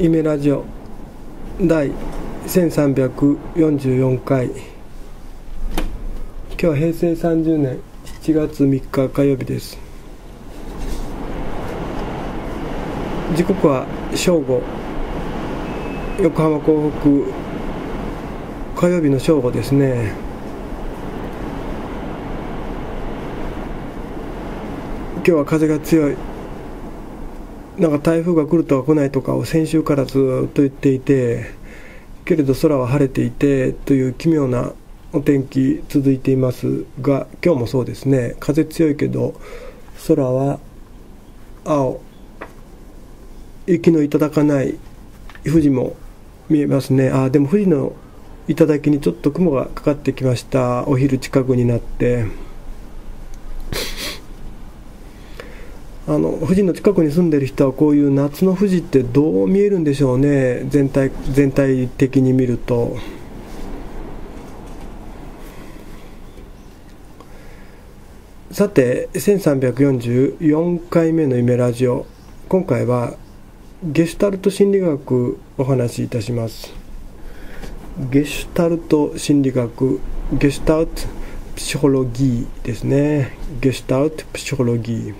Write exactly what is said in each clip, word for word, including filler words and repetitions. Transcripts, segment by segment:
夢ラジオ第せんさんびゃくよんじゅうよんかい、今日はへいせいさんじゅうねんしちがつみっか火曜日です。時刻は正午、横浜港北火曜日の正午ですね。今日は風が強い。なんか台風が来るとか来ないとかを先週からずっと言っていて、けれど空は晴れていてという奇妙なお天気続いていますが、今日もそうですね。風強いけど空は青、雪の頂かない富士も見えますね。あ、でも富士の頂にちょっと雲がかかってきました。お昼近くになって、あの富士の近くに住んでる人はこういう夏の富士ってどう見えるんでしょうね。全体全体的に見ると。さて、せんさんびゃくよんじゅうよんかいめの夢ラジオ、今回はゲシュタルト心理学お話しいたします。ゲシュタルト心理学、ゲシュタルトプシホロギーですね。ゲシュタルトプシホロギー。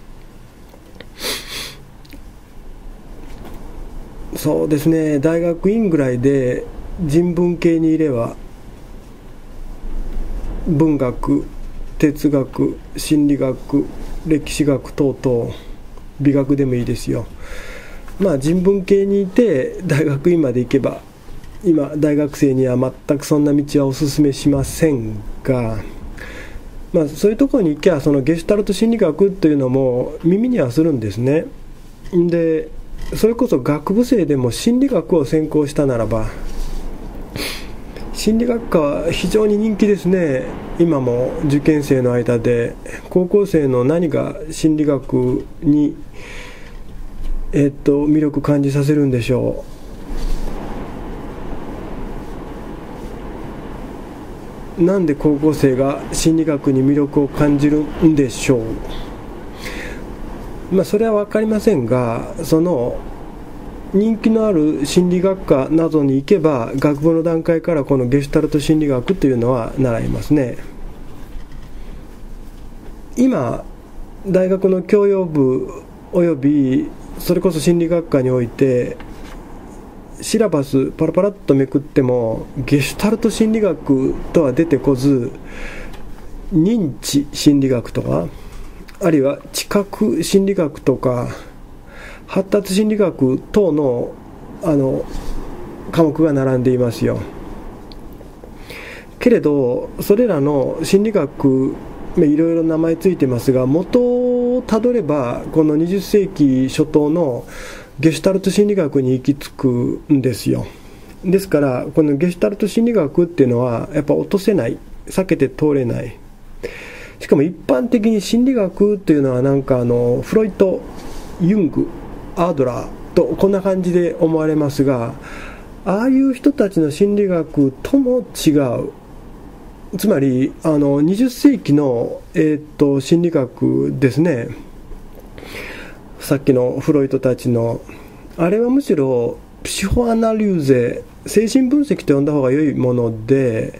そうですね、大学院ぐらいで人文系にいれば文学、哲学、心理学、歴史学等々美学でもいいですよ。まあ人文系にいて大学院まで行けば、今大学生には全くそんな道はお勧めしませんが、まあそういうところに行けばそのゲシュタルト心理学というのも耳にはするんですね。でそれこそ学部生でも心理学を専攻したならば、心理学科は非常に人気ですね。今も受験生の間で高校生の何が心理学に、えっと魅力感じさせるんでしょう。なんで高校生が心理学に魅力を感じるんでしょう。まあ、それは分かりませんが、その人気のある心理学科などに行けば学部の段階からこのゲシュタルト心理学というのは習いますね。今大学の教養部およびそれこそ心理学科においてシラバスパラパラっとめくってもゲシュタルト心理学とは出てこず、認知心理学とか、あるいは知覚心理学とか発達心理学等のあの科目が並んでいますよ。けれどそれらの心理学いろいろ名前ついてますが、元をたどればこのにじゅっせいき初頭のゲシュタルト心理学に行き着くんですよ。ですからこのゲシュタルト心理学っていうのはやっぱ落とせない、避けて通れない。しかも一般的に心理学というのはなんかあのフロイト、ユング、アードラーとこんな感じで思われますが、ああいう人たちの心理学とも違う。つまりあのにじゅっせいきの、えー、っと心理学ですね。さっきのフロイトたちのあれはむしろプシホアナリューゼ、精神分析と呼んだ方が良いもので、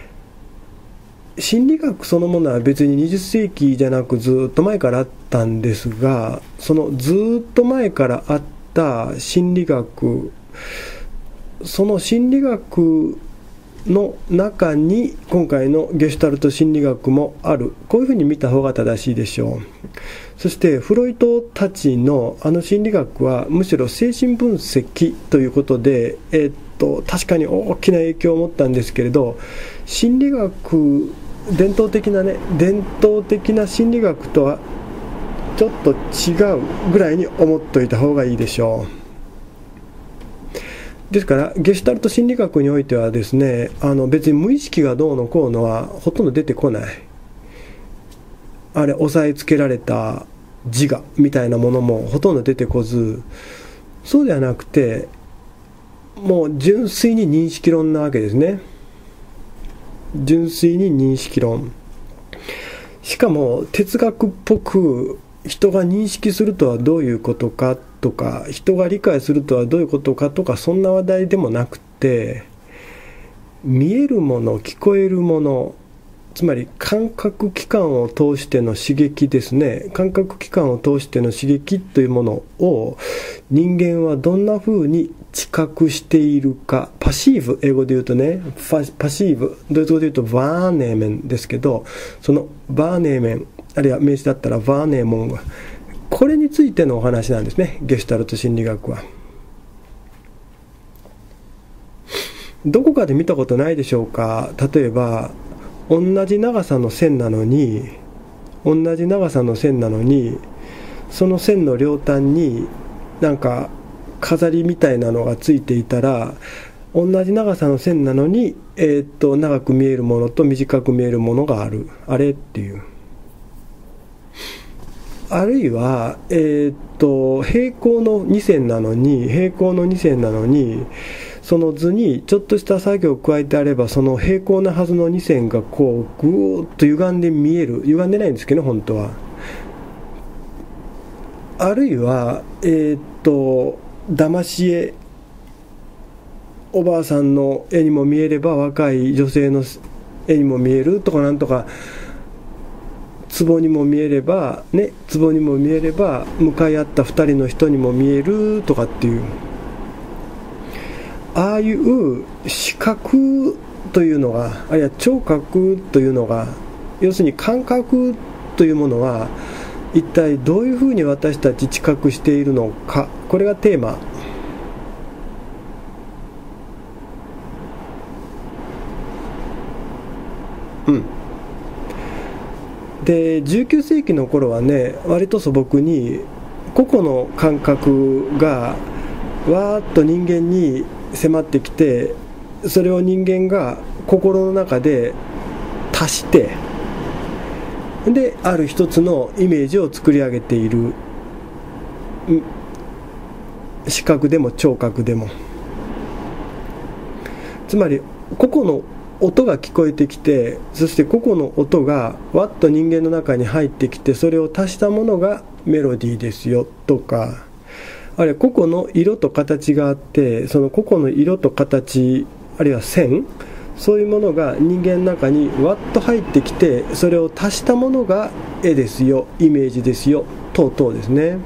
心理学そのものは別ににじゅっせいきじゃなくずっと前からあったんですが、そのずっと前からあった心理学、その心理学の中に今回のゲシュタルト心理学もある、こういうふうに見た方が正しいでしょう。そしてフロイトたちのあの心理学はむしろ精神分析ということで、えー、っと確かに大きな影響を持ったんですけれど、心理学伝統的なね、伝統的な心理学とはちょっと違うぐらいに思っておいた方がいいでしょう。ですからゲシュタルト心理学においてはですね、あの別に無意識がどうのこうのはほとんど出てこない。あれ押さえつけられた自我みたいなものもほとんど出てこず、そうではなくてもう純粋に認識論なわけですね。純粋に認識論。しかも哲学っぽく人が認識するとはどういうことかとか人が理解するとはどういうことかとか、そんな話題でもなくて、見えるもの、聞こえるもの、つまり感覚器官を通しての刺激ですね。感覚器官を通しての刺激というものを人間はどんな風に知覚しているか。パシーブ、英語で言うとね、パシーブ、ドイツ語で言うとバーネーメンですけど、そのバーネーメン、あるいは名詞だったらバーネーモン、これについてのお話なんですね、ゲシュタルト心理学は。どこかで見たことないでしょうか。例えば同じ長さの線なのに同じ長さの線なのにその線の両端になんか飾りみたいなのがついていたら、同じ長さの線なのに、えー、っと長く見えるものと短く見えるものがある、あれっていう。あるいは、えー、っと平行のに線なのに平行のに線なのにその図にちょっとした作業を加えてあれば、その平行なはずのに線がこうぐーっと歪んで見える。歪んでないんですけど本当は。あるいはえー、っと騙し絵、おばあさんの絵にも見えれば若い女性の絵にも見えるとか、なんとか壺にも見えればね、壺にも見えれば向かい合ったふたりの人にも見えるとかっていう、ああいう視覚というのが、あるいは聴覚というのが、要するに感覚というものは一体どういうふうに私たち知覚しているのか、これがテーマ。うんでじゅうきゅう世紀の頃はね、割と素朴に個々の感覚がわーっと人間に迫ってきて、それを人間が心の中で足して、である一つのイメージを作り上げている。視覚でも聴覚でも、つまり個々の音が聞こえてきて、そして個々の音がわっと人間の中に入ってきて、それを足したものがメロディーですよとか、あるいは個々の色と形があって、その個々の色と形、あるいは線、そういうものが人間の中にわっと入ってきて、それを足したものが絵ですよ、イメージですよ、等々ですね。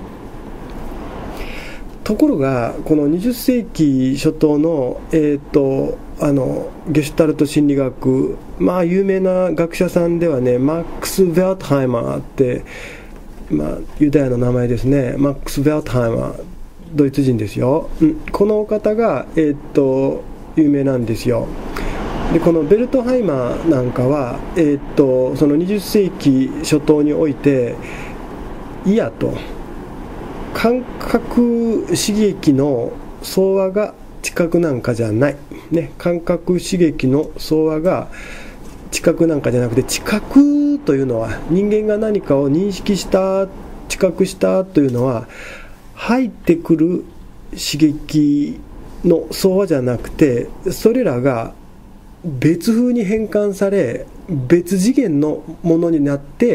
ところがこのにじゅっ世紀初頭の、えー、とあのゲシュタルト心理学、まあ有名な学者さんではね、マックス・ヴェルトハイマーって、まあ、ユダヤの名前ですね。マックス・ヴェルトハイマー、ドイツ人ですよ。この方が、えー、と有名なんですよ。でこのベルトハイマーなんかは、えー、とそのにじゅっ世紀初頭において、いやと感覚刺激の総和が知覚なんかじゃない、ね、感覚刺激の総和が知覚なんかじゃなくて、知覚というのは人間が何かを認識した、知覚したというのは入ってくる刺激の総和じゃなくて、それらが別風に変換され別次元のものになって、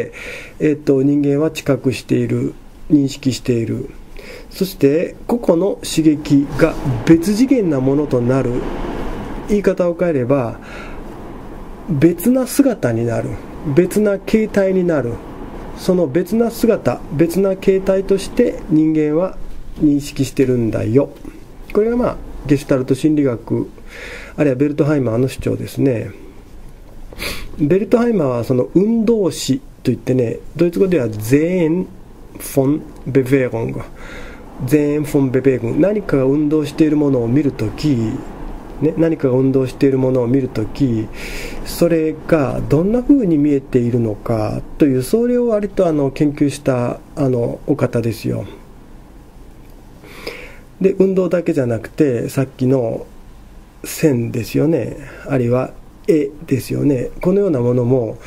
えーと、人間は知覚している、認識している。そして個々の刺激が別次元なものとなる。言い方を変えれば別な姿になる、別な形態になる。その別な姿、別な形態として人間は認識してるんだよ。これがまあゲシュタルト心理学、あるいはベルトハイマーの主張ですね。ベルトハイマーはその運動詞といってね、ドイツ語ではゼーン・フォン・ベベーゴング、ゼーン・フォン・ベベーゴン、何かが運動しているものを見るとき、ね、何かが運動しているものを見るとき、それがどんな風に見えているのかという、それを割とあの研究したあのお方ですよ。で運動だけじゃなくて、さっきの線ですよね、あるいは絵ですよね。このようなものも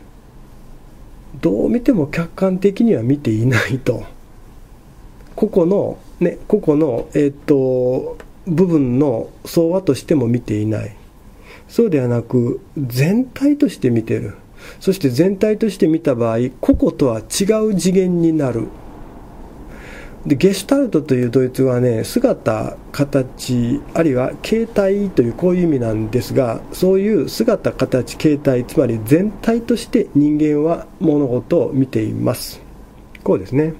どう見ても客観的には見ていないと。個々のね、個々のえー、っと部分の総和としても見ていない。そうではなく全体として見ている。そして全体として見た場合、個々とは違う次元になる。 でゲシュタルトというドイツ語はね、姿、形、あるいは形態というこういう意味なんですが、そういう姿、形、形態、つまり全体として人間は物事を見ています。こうですね。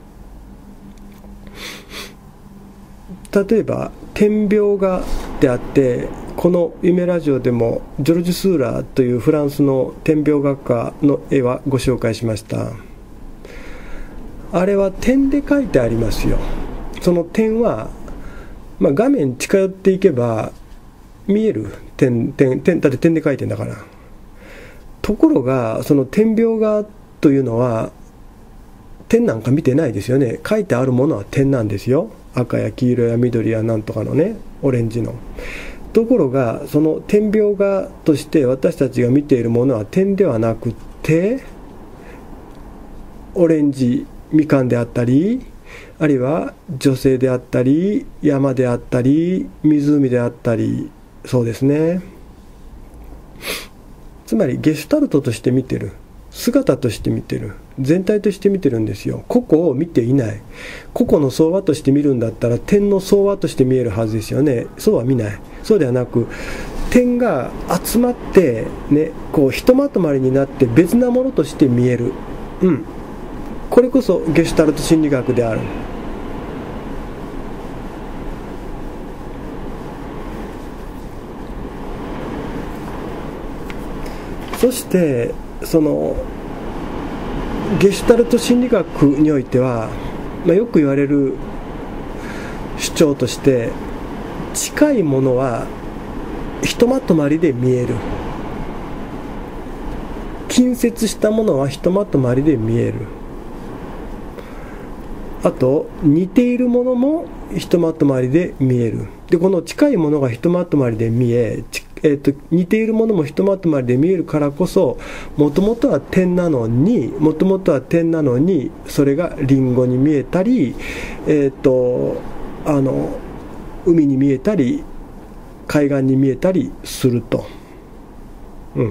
例えば点描画であって、この夢ラジオでもジョルジュ・スーラーというフランスの点描画家の絵はご紹介しました。あれは点で描いてありますよ。その点は、まあ、画面近寄っていけば見える点、点、点、だって点で描いてんだから。ところがその点描画というのは点なんか見てないですよね。描いてあるものは点なんですよ。赤や黄色や緑やなんとかのね、オレンジの。ところがその点描画として私たちが見ているものは点ではなくて、オレンジみかんであったり、あるいは女性であったり、山であったり、湖であったり、そうですね。つまりゲシュタルトとして見てる、姿として見てる、全体として見てるんですよ。個々を見ていない。個々の相和として見るんだったら点の相和として見えるはずですよね。そうは見ない。そうではなく、点が集まってね、こうひとまとまりになって別なものとして見える。うん。これこそゲシュタルト心理学である。そしてそのゲシュタルト心理学においては、まあ、よく言われる主張として、近いものはひとまとまりで見える、近接したものはひとまとまりで見える、あと似ているものもひとまとまりで見える。でこの近いものがひとまとまりで見え、えー、と似ているものもひとまとまりで見えるからこそ、もともとは点なのにもともとは点なのにそれがリンゴに見えたり、えー、とあの海に見えたり海岸に見えたりすると、うん、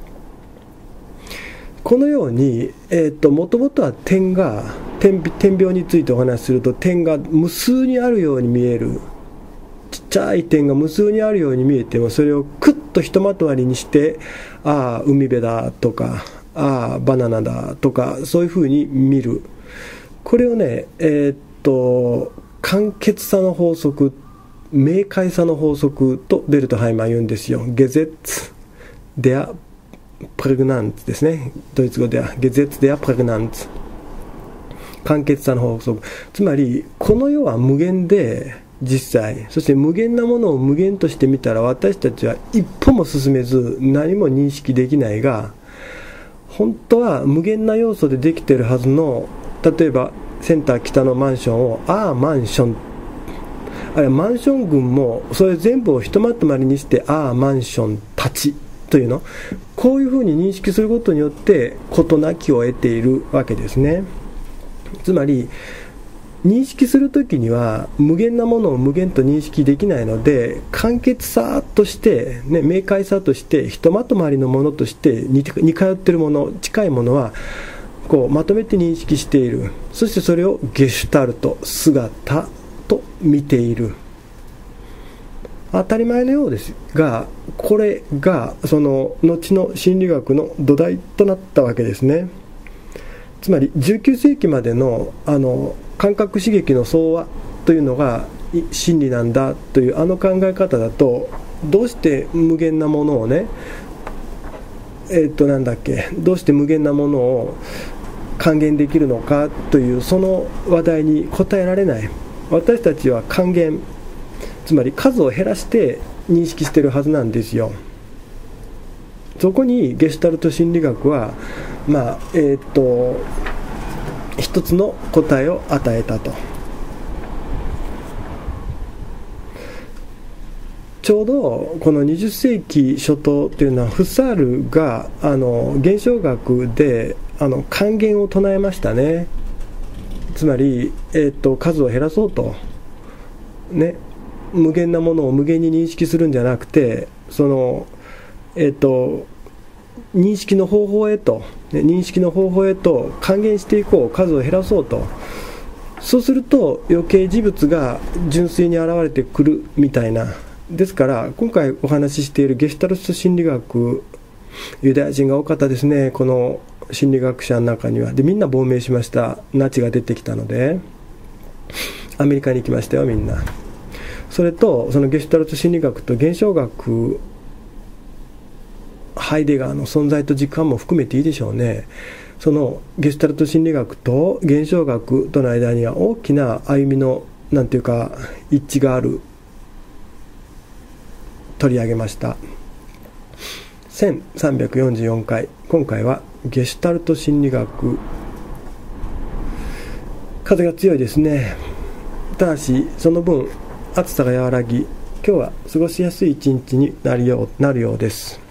このように、えー、ともともとは点が 点, 点描についてお話しすると、点が無数にあるように見える、ちっちゃい点が無数にあるように見えても、それをクッとひとまとまりにして、ああ海辺だとか、ああバナナだとか、そういうふうに見る。これをね、えー、っと簡潔さの法則、明快さの法則とベルトハイマー言うんですよ。ゲゼッツ・デア・プレグナンツですね。ドイツ語ではゲゼッツ・デア・プレグナンツ、簡潔さの法則。つまりこの世は無限で、実際、そして無限なものを無限として見たら、私たちは一歩も進めず何も認識できないが、本当は無限な要素でできているはずの、例えばセンター北のマンションをああマンション、あれマンション群もそれ全部をひとまとまりにして、ああマンションたちというの、こういうふうに認識することによって事なきを得ているわけですね。つまり認識するときには無限なものを無限と認識できないので、簡潔さとして、ね、明快さとして、ひとまとまりのものとして似て似通っているもの、近いものはこうまとめて認識している。そしてそれをゲシュタルト、姿と見ている。当たり前のようですが、これがその後の心理学の土台となったわけですね。つまりじゅうきゅうせいきまでのあの感覚刺激の相和というのが真理なんだというあの考え方だと、どうして無限なものをね、えー、っとなんだっけどうして無限なものを還元できるのかというその話題に答えられない。私たちは還元、つまり数を減らして認識しているはずなんですよ。そこにゲシュタルト心理学はまあえー、っと一つの答えを与えたと。ちょうどこのにじゅっせいき初頭というのは、フッサールがあの現象学であの還元を唱えましたね。つまり、えー、と数を減らそうと、ね、無限なものを無限に認識するんじゃなくて、その、えー、と認識の方法へと、ね、認識の方法へと還元していこう、数を減らそうと、 そうすると余計事物が純粋に現れてくるみたいな。ですから今回お話ししているゲシュタルト心理学、ユダヤ人が多かったですね、この心理学者の中には。でみんな亡命しました。ナチが出てきたのでアメリカに行きましたよ、みんな。それとそのゲシュタルト心理学と現象学、ハイデガーの存在と時間も含めていいでしょうね。そのゲシュタルト心理学と現象学との間には大きな歩みのなんていうか一致がある。取り上げました。せんさんびゃくよんじゅうよんかい、今回はゲシュタルト心理学。風が強いですね。ただしその分暑さが和らぎ、今日は過ごしやすい一日になるよう、なるようです。